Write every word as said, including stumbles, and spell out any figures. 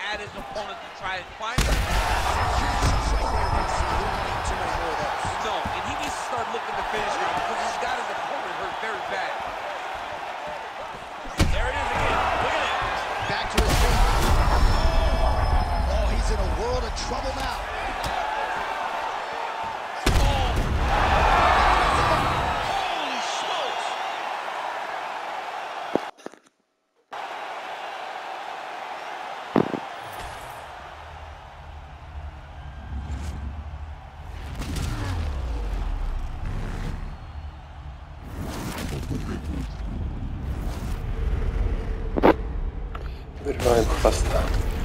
at his opponent to try and find him. No, and he needs to start looking to finish now because he's got his opponent hurt very bad. There it is again. Look at it. Back to his feet. Oh, he's in a world of trouble now. Wyrwałem chwasta.